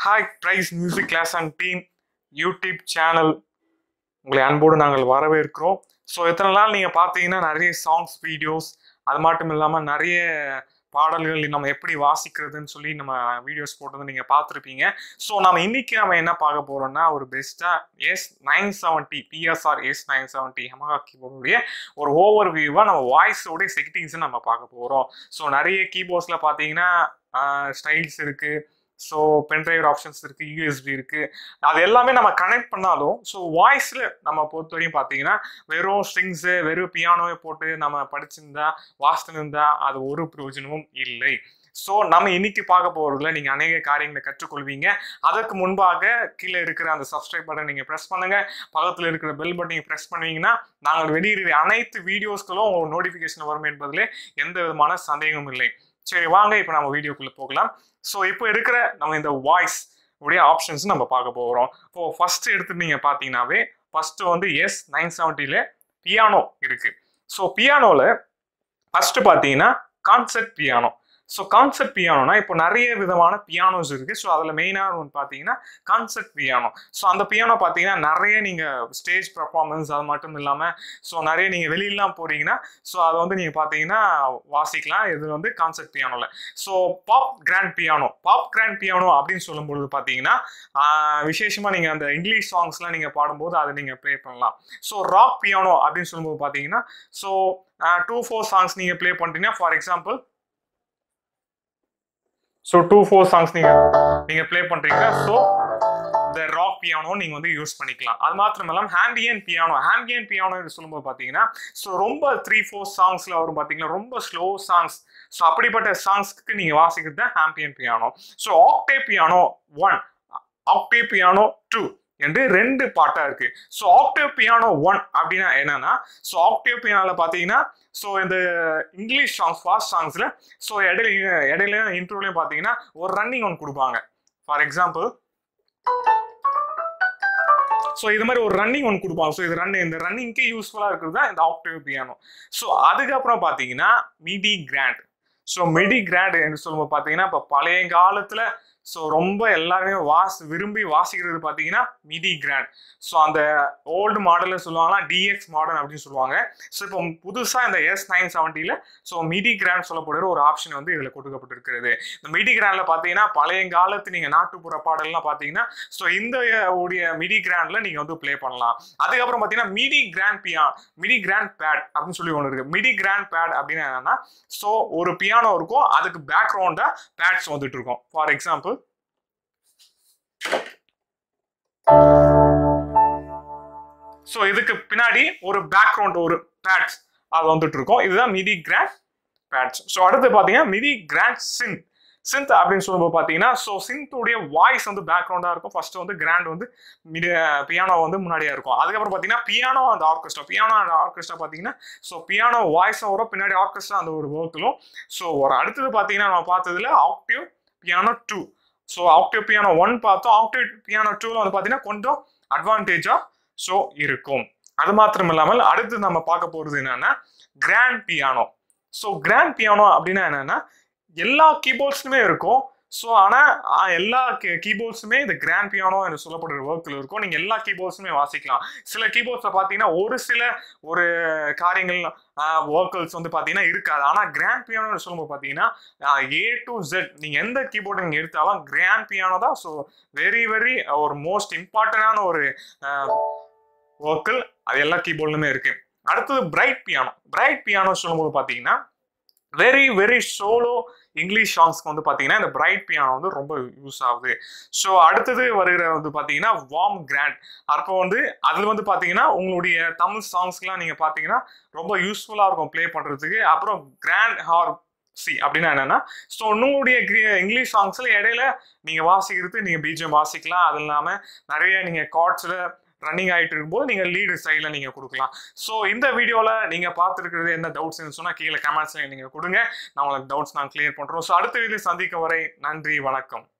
Hi, Price Music Class and Team YouTube channel உங்களை அன்போடு நாங்கள் வரவேற்கிறோம். ஸோ எத்தனை நாள் நீங்கள் பார்த்தீங்கன்னா நிறைய சாங்ஸ் வீடியோஸ் அது மட்டும் இல்லாமல் நிறைய பாடல்கள் நம்ம எப்படி வாசிக்கிறதுன்னு சொல்லி நம்ம வீடியோஸ் போட்டது நீங்கள் பார்த்துருப்பீங்க. ஸோ நம்ம என்ன பார்க்க போகிறோம்னா ஒரு பெஸ்ட்டாக S970 PSR S970 Yamaha கீபோர்டுடைய ஒரு ஓவர் வியூவாக நம்ம வாய்ஸோடைய செட்டிங்ஸை நம்ம பார்க்க போகிறோம். ஸோ நிறைய கீபோர்ட்ஸில் பார்த்தீங்கன்னா ஸ்டைல்ஸ் இருக்குது. ஸோ பென்ட்ரைவ் ஆப்ஷன்ஸ் இருக்குது, யூஎஸ்பி இருக்குது. அது எல்லாமே நம்ம கனெக்ட் பண்ணாலும் ஸோ வாய்ஸில் நம்ம பொறுத்த வரையும் பார்த்தீங்கன்னா வெறும் ஸ்ட்ரிங்ஸு வெறும் பியானோவை போட்டு நம்ம படிச்சிருந்தா வாசித்திருந்தா அது ஒரு பிரயோஜனமும் இல்லை. ஸோ நம்ம இன்னைக்கு பார்க்க போகிறதுல நீங்கள் அநேக காரியங்களை கற்றுக்கொள்வீங்க. அதற்கு முன்பாக கீழே இருக்கிற அந்த சப்ஸ்கிரைப் பட்டன் நீங்கள் ப்ரெஸ் பண்ணுங்கள். பக்கத்தில் இருக்கிற பெல் பட்டன் நீங்கள் ப்ரெஸ் பண்ணுவீங்கன்னா நாங்கள் வெளியிடுற அனைத்து வீடியோஸ்களும் உங்களுக்கு நோட்டிஃபிகேஷன் வரும் என்பதில் எந்த விதமான சந்தேகமும் இல்லை. சரி வாங்க இப்போ நம்ம வீடியோக்குள்ளே போகலாம். ஸோ இப்போ இருக்கிற நம்ம இந்த வாய்ஸ் உடைய ஆப்ஷன்ஸ் நம்ம பார்க்க போகிறோம். இப்போ ஃபர்ஸ்ட் எடுத்து நீங்கள் பார்த்தீங்கன்னாவே ஃபர்ஸ்ட் வந்து S970 பியானோ இருக்கு. ஸோ பியானோவில் ஃபர்ஸ்ட் பார்த்தீங்கன்னா கான்செர்ட் பியானோ. ஸோ கான்செர்ட் பியானோனா இப்போ நிறைய விதமான பியானோஸ் இருக்கு. ஸோ அதில் மெயினாக ஒன்று பார்த்தீங்கன்னா கான்செர்ட் பியானோ. ஸோ அந்த பியானோ பார்த்தீங்கன்னா நிறைய நீங்கள் ஸ்டேஜ் பர்ஃபார்மன்ஸ் அது மட்டும் இல்லாமல் ஸோ நிறைய நீங்கள் வெளியிலாம் போறீங்கன்னா ஸோ அதை வந்து நீங்கள் பார்த்தீங்கன்னா வாசிக்கலாம். இது வந்து கான்செர்ட் பியானோவில். ஸோ பாப் கிராண்ட் பியானோ அப்படின்னு சொல்லும்பொழுது பார்த்தீங்கன்னா விசேஷமாக நீங்கள் அந்த இங்கிலீஷ் சாங்ஸ்லாம் நீங்கள் பாடும்போது அதை நீங்கள் ப்ளே பண்ணலாம். ஸோ ராக் பியானோ அப்படின்னு சொல்லும்போது பார்த்தீங்கன்னா ஸோ 2-4 சாங்ஸ் நீங்கள் ப்ளே பண்ணிட்டீங்கன்னா ஃபார் எக்ஸாம்பிள் ஸோ 2-4 சாங்ஸ் நீங்க ப்ளே பண்றீங்க. ஸோ இந்த ராக் பியானோ நீங்க வந்து யூஸ் பண்ணிக்கலாம். அது மாத்திரம் இல்லாமல் ஆம்பியன்ட் பியானோ சொல்லும்போது பாத்தீங்கன்னா ஸோ ரொம்ப 3-4 சாங்ஸ்ல வரும் பாத்தீங்கன்னா ரொம்ப ஸ்லோ சாங்ஸ். ஸோ அப்படிப்பட்ட சாங்ஸ்க்கு நீங்க வாசிக்கிறது தான் ambient piano. So octave piano 1 octave piano 2 என்று ரெண்டு பாட்டா இருக்கு. ஸோ ஆக்டேவ் பியானோ 1 அப்படின்னா என்னன்னா ஸோ ஆக்டேவ் பியானோல பாத்தீங்கன்னா ஸோ இந்த இங்கிலீஷ் சாங்ஸ் ஃபாஸ்ட் சாங்ஸ்ல ஸோ இடையில இன்ட்ரோலையும் பார்த்தீங்கன்னா ஒரு ரன்னிங் ஒன்று கொடுப்பாங்க. ஃபார் எக்ஸாம்பிள் ஸோ இது மாதிரி ஒரு ரன்னிங் ஒன்று கொடுப்பாங்க. ஸோ இந்த ரன்னிங்க்கு யூஸ்ஃபுல்லாக இருக்கிறது தான் இந்த ஆக்டேவ் பியானோ. ஸோ அதுக்கப்புறம் பார்த்தீங்கன்னா MIDI grand. So MIDI grand என்று சொல்லும்போது பார்த்தீங்கன்னா இப்போ பழைய காலத்தில் ஸோ ரொம்ப எல்லாருமே விரும்பி வாசிக்கிறது பார்த்தீங்கன்னா மிடி கிராண்ட். ஸோ அந்த ஓல்டு மாடலில் சொல்லுவாங்கன்னா டிஎக்ஸ் மாடல் அப்படின்னு சொல்லுவாங்க. ஸோ இப்போ புதுசாக இந்த S970 ஸோ மிடி கிராண்ட் சொல்லப்படுற ஒரு ஆப்ஷன் வந்து இதில் கொடுக்கப்பட்டிருக்கிறது. இந்த மிடி கிராண்டில் பார்த்தீங்கன்னா பழைய காலத்து நீங்கள் நாட்டுப்புற பாடல்லாம் பார்த்தீங்கன்னா ஸோ இந்த உடைய மிடி கிராண்டில் நீங்கள் வந்து ப்ளே பண்ணலாம். அதுக்கப்புறம் பார்த்தீங்கன்னா மிடி கிராண்ட் பேட் அப்படின்னு சொல்லி ஒன்று இருக்கு. மிடி கிராண்ட் பேட் அப்படின்னு என்னன்னா ஸோ ஒரு பியானோ இருக்கும், அதுக்கு பேக்ரவுண்டாக பேட்ஸ் வந்துட்டு இருக்கும். ஃபார் எக்ஸாம்பிள் சோ இதுக்கு பின்னாடி ஒரு பேக்ரவுண்ட் ஒரு பேட்ஸ் அது வந்துட்டு இருக்கும். இதுதான் மிடி கிராண்ட் பேட்ஸ். ஸோ அடுத்து பாத்தீங்கன்னா மிடி கிராண்ட் சிந்த் அப்படின்னு சொல்லும்போது பாத்தீங்கன்னா ஸோ சிந்தோடைய வாய்ஸ் வந்து பேக்ரவுண்டா இருக்கும். ஃபர்ஸ்ட் வந்து கிராண்ட் வந்து பியானோ வந்து முன்னாடியா இருக்கும். அதுக்கப்புறம் பாத்தீங்கன்னா பியானோ அண்ட் ஆர்கெஸ்ட்ரா பாத்தீங்கன்னா ஸோ பியானோ வாய்ஸ் வரும், பின்னாடி ஆர்கெஸ்ட்ரா அந்த ஒரு ஒர்க்கிலும். ஸோ ஒரு அடுத்தது பாத்தீங்கன்னா நம்ம பார்த்ததுல octave piano 2. So octave piano 1 பார்த்தோம். ஆக்டேவ் பியானோ 2ல வந்து பார்த்தீங்கன்னா கொஞ்சம் அட்வான்டேஜா ஸோ இருக்கும். அது மாத்திரம் இல்லாமல் அடுத்து நம்ம பார்க்க போறது என்னன்னா grand piano. So grand piano அப்படின்னா என்னன்னா எல்லா கீபோர்ட்ஸ்லுமே இருக்கும். ஸோ ஆனால் எல்லா கீபோர்ட்ஸுமே இந்த கிராண்ட் பியானோ என்று சொல்லப்படுற ஒர்க்கில் இருக்கும். நீங்கள் எல்லா கீபோர்ட்ஸுமே வாசிக்கலாம். சில கீபோர்ட்ஸில் பார்த்தீங்கன்னா ஒரு காரியங்கள் ஒர்க்கல்ஸ் வந்து பார்த்தீங்கன்னா இருக்காது. ஆனால் கிராண்ட் பியானோன்னு சொல்லும்போது பார்த்தீங்கன்னா A to Z நீங்கள் எந்த கீபோர்டு நீங்கள் எடுத்தாலும் கிராண்ட் பியானோ தான். ஸோ வெரி ஒரு மோஸ்ட் இம்பார்ட்டண்டான ஒரு ஒர்க்கல் அது எல்லா கீபோர்ட்லுமே இருக்கு. அடுத்தது பிரைட் பியானோ சொல்லும்போது பார்த்தீங்கன்னா வெரி சோலோ இங்கிலீஷ் சாங்ஸ்க்கு வந்து பார்த்தீங்கன்னா இந்த பிரைட் பியானோ வந்து ரொம்ப யூஸ் ஆகுது. ஸோ அடுத்தது வருகிற வந்து பார்த்தீங்கன்னா வார்ம் கிராண்ட். அப்போ வந்து அதில் வந்து பார்த்தீங்கன்னா உங்களுடைய தமிழ் சாங்ஸ்க்குலாம் நீங்கள் பார்த்தீங்கன்னா ரொம்ப யூஸ்ஃபுல்லாக இருக்கும் ப்ளே பண்ணுறதுக்கு. அப்புறம் கிராண்ட் அப்படின்னா என்னன்னா ஸோ உங்களுடைய இங்கிலீஷ் சாங்ஸ்ல இடையில நீங்கள் வாசிக்கிறது நீங்கள் பிஜிஎம் வாசிக்கலாம். அது இல்லாமல் நிறைய நீங்கள் கார்ட்ஸில் ரன்னிங் ஆகிட்டு இருக்கும்போது நீங்கள் லீடு சைடில் நீங்கள் கொடுக்கலாம். ஸோ இந்த வீடியோவில் நீங்கள் பார்த்துருக்கிறது என்ன டவுட்ஸ்ன்னு சொன்னால் கீழே கமெண்ட்ஸில் நீங்கள் கொடுங்க. நான் உங்களுக்கு டவுட்ஸ் கிளியர் பண்ணுறோம். ஸோ அடுத்த வீடியோ சந்திக்கும் வரை நன்றி, வணக்கம்.